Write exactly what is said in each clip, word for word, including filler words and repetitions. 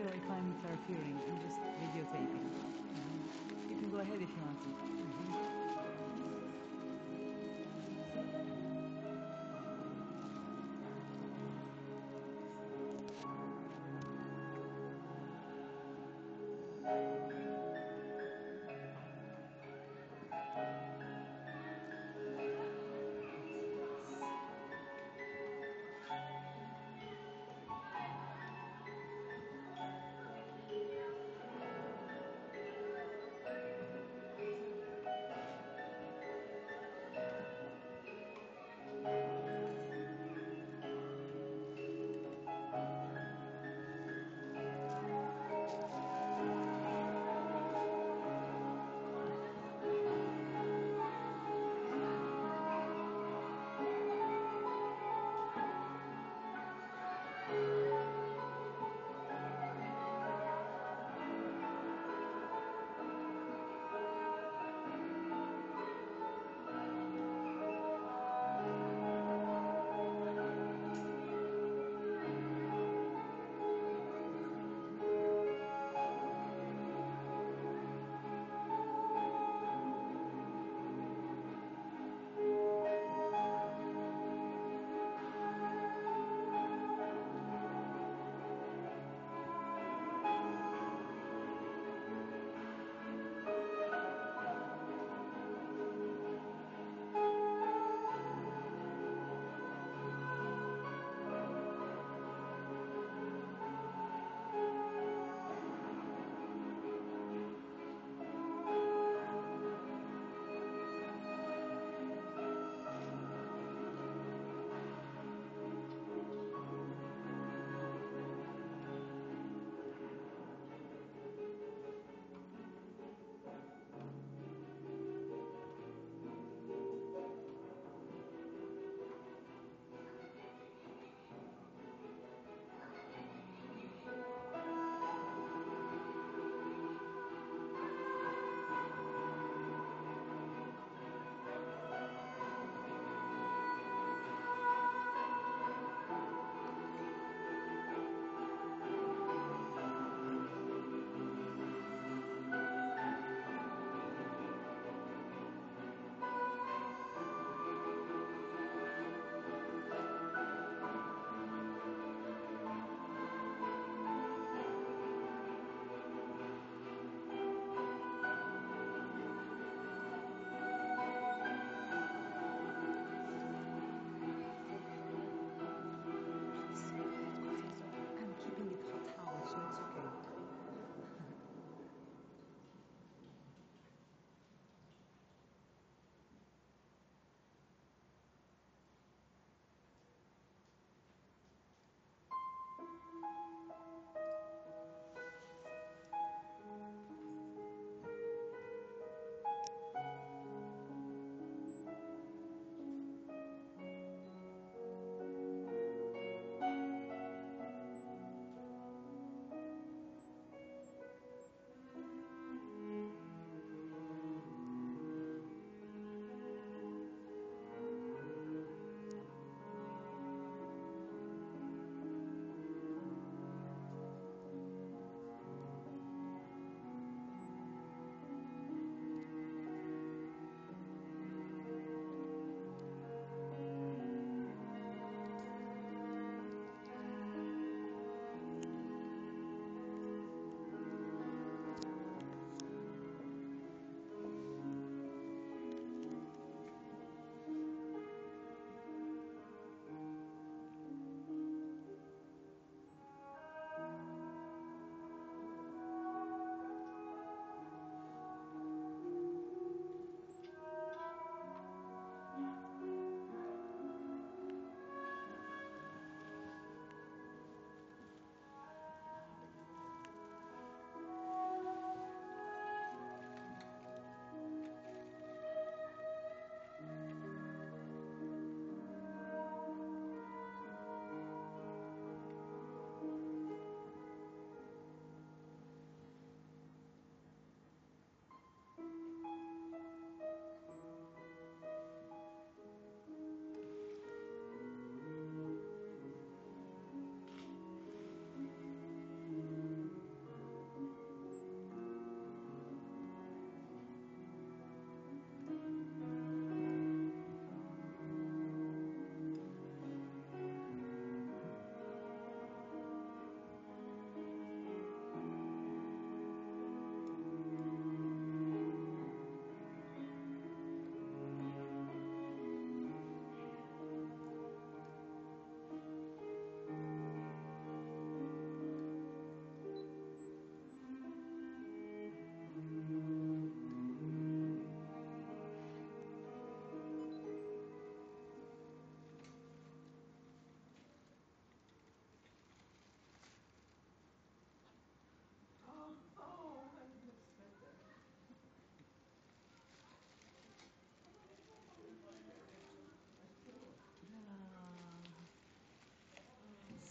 if I'm interfering. I'm just videotaping. Mhm. You can go ahead if you want to. Mhm.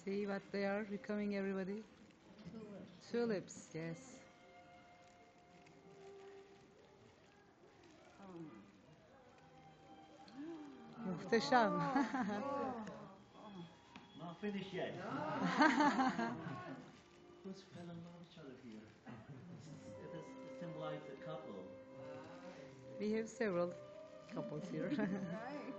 See what they are becoming, everybody? Tulips. Tulips, yes. Muhteşem. Not finished yet. Who's fell in love with each other here? It is it symbolizes a couple. We have several couples here. Right.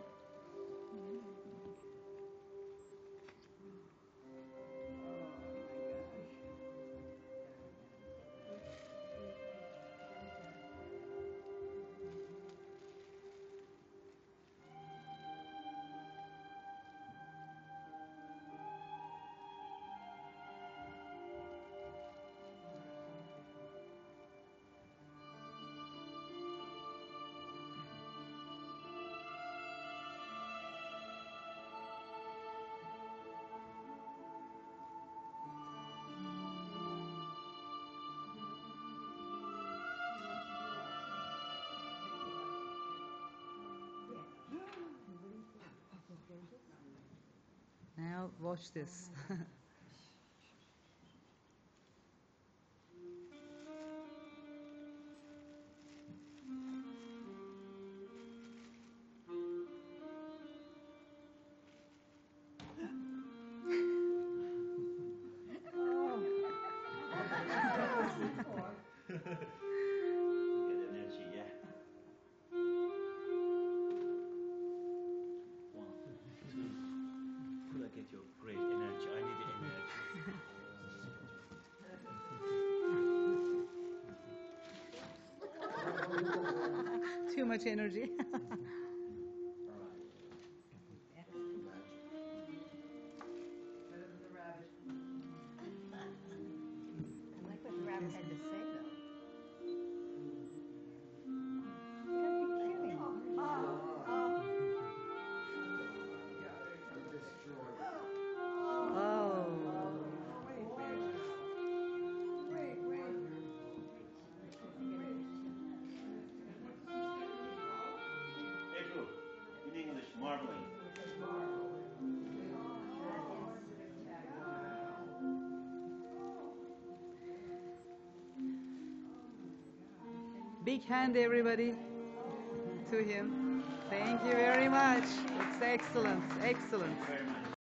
Now watch this. Get energy, yeah. One, two. Could I get your great energy? I need the energy. Too much energy. I like what the rabbit had to say, though. Oh. Ebru, in English, marbling. Big hand, everybody, to him. Thank you very much. It's excellent, excellent. Very much.